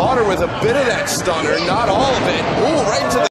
Caught her with a bit of that stunner, not all of it. Ooh, right into the